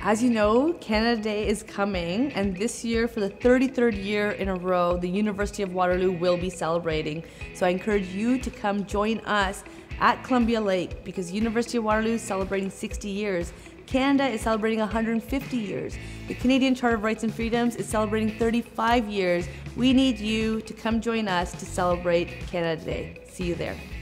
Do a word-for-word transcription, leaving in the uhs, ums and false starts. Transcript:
As you know, Canada Day is coming, and this year, for the thirty-third year in a row, the University of Waterloo will be celebrating. So I encourage you to come join us at Columbia Lake, because University of Waterloo is celebrating sixty years. Canada is celebrating one hundred fifty years. The Canadian Charter of Rights and Freedoms is celebrating thirty-five years. We need you to come join us to celebrate Canada Day. See you there.